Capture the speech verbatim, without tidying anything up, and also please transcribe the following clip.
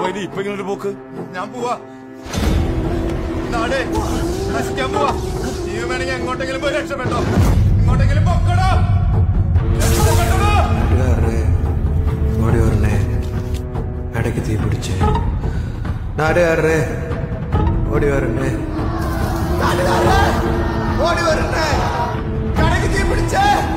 ഇനി ഇപ്പൊ ഇങ്ങനെ ഒരു പോക്ക്? ഞാൻ പോവാ. നാടേ നശിക്കാൻ പോവാ. നീ വേണമെങ്കിൽ എങ്ങോട്ടെങ്കിലും പോയി രക്ഷപ്പെട്ടോ. ഇങ്ങോട്ടെങ്കിലും പൊക്കടോ. ഓടി വരണേ. ഇടയ്ക്ക് തീ പിടിച്ച്. നാടുകാരേ ഓടി വരണേ. നാടുകാരേ ഓടി വരണേ. ഇടയ്ക്ക് തീ പിടിച്ചേ.